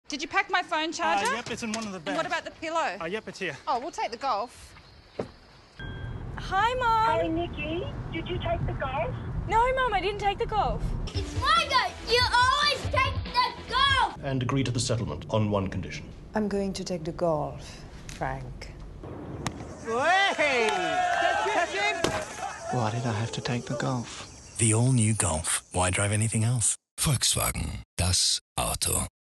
Did you pack my phone charger? Yep, it's in one of the bags. And what about the pillow? Yep, it's here. Oh, we'll take the golf. Hi, Mum. Hey, Nikki, did you take the golf? No, Mum, I didn't take the golf. It's my go! You always take the golf! And agree to the settlement on one condition. I'm going to take the golf, Frank. Hey! Why did I have to take the golf? The all-new Golf. Why drive anything else? Volkswagen. Das Auto.